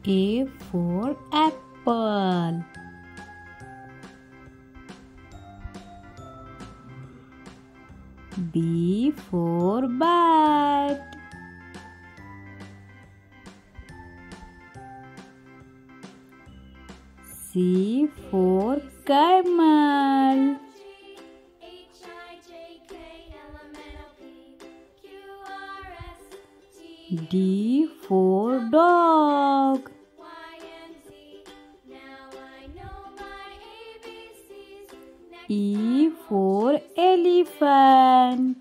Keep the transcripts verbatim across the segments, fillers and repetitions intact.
A for apple. B for bat. C for camel. D for dog. E for elephant.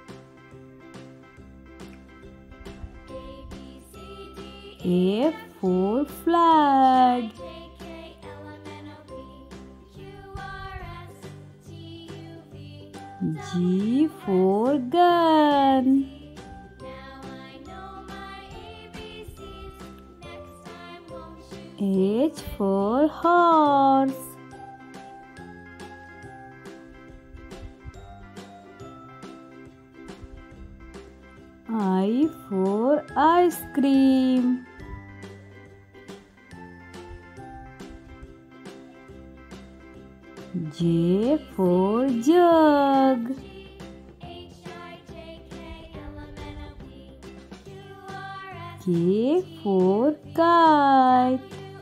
F for flag. G for gun. H for horse. I for ice cream. J for jug. K for kite.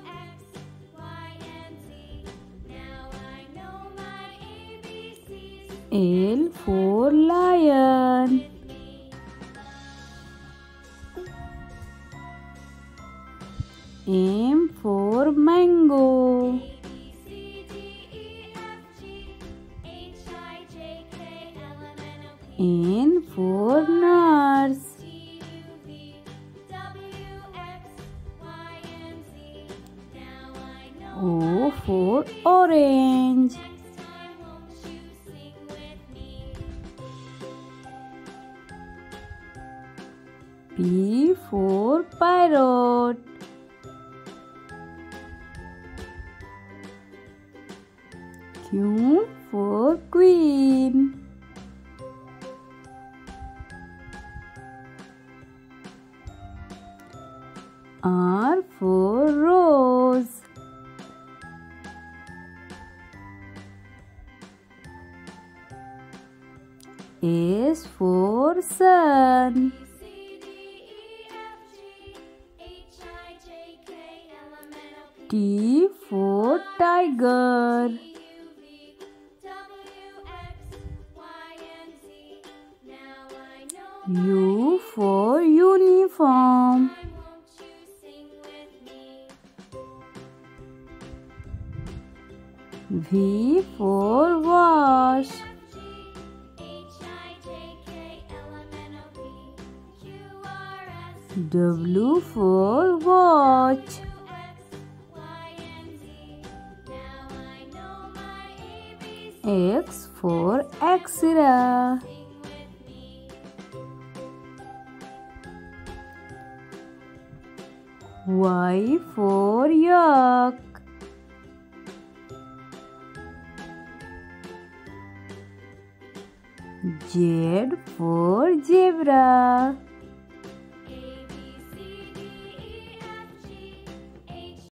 L for lion. M for mango. N for nurse. O for orange. P for parrot. Q for queen. R for rose. S for sun. T for tiger. U for uniform. V for wash. W for watch. X for X-ray. Y for yak. Z for zebra.